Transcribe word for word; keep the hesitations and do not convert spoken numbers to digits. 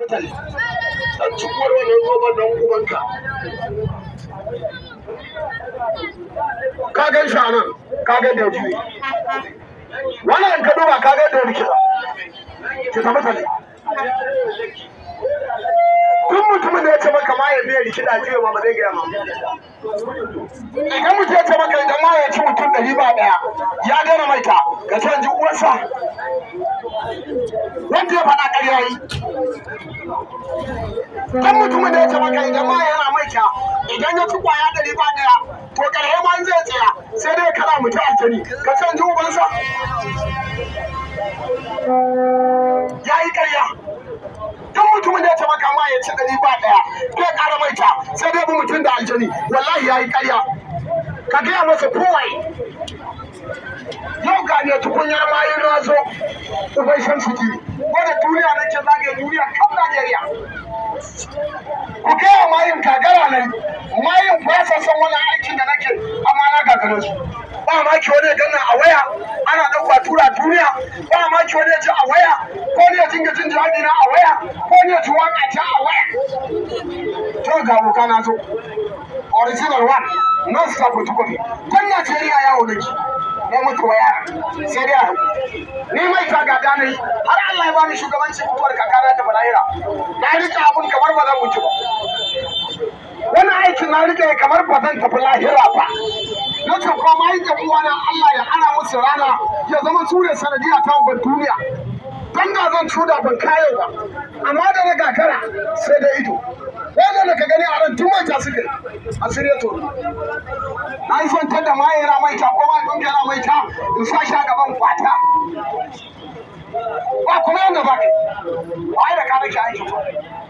Dan cikuwar wannan zoben dan ubanka. Ka gan shi a nan, ka ga da juyi. Wannan ka duba ka ga da rikida. Ki tafi tale. Tun mutumin da ya ce maka ma ya biya rikida juya ma ba zai gaya ma. Idan mutum ya ce maka idan ma ya ci mutum ɗari ba ɗaya ya gana maita ka san ji uwarsa. Wanda ya faɗa ƙarya yi. Dan mutumin da ya ce maka idan ma yana maita idan ya ci kwaya ɗari ba ɗaya to ƙarhe ma zai tsaya sai dai kana mutum aljani ka san ji ubansa. Ya yi ƙarya. Dan mutumin da ya ce maka ma ya ci ɗari ba ɗaya zai ƙara maita sai dai bi mutum da aljani wallahi ya yi ƙarya. Ka gaya masa kowai. Yau ga ne tukunyar mayin razo ubai shan suki wadda duniya nake zagaye duniya kan Najeriya. Ku gaya mayin kagara nan mayin ba sa son wani aikin da nake amma na gagara su. Ba ma ki wani ganna a waya ana ɗauka tura duniya ba ma ki wani ji a waya ko ne dinga jin jawabi na a waya ko ne ji waka ta a waya. To ga wuka na zo original one non stop photocopy kun Najeriya yawo nake. Ne mutu wa yara sai dai a ni mai taga da ne har Allah ya bani shugabancin mutuwar kakana ta balahira na rike abun kamar ba zan mutu ba wannan aikin na rike kamar ba zan tafi lahira ba nace ko mai da uwana Allah ya hana musu rana ya zama su ne sanadiya ta ban duniya dan da zan cuda ban kayo ba amma da na gagara sai da ido wannan da ka gani a ran tumai ta suke a sirye to na yi son tada ma yana mai ta ko ma kun yana mai ta in sa shi a gaban kwata ba kuma yanda ba kai ba da ka nake aiki ba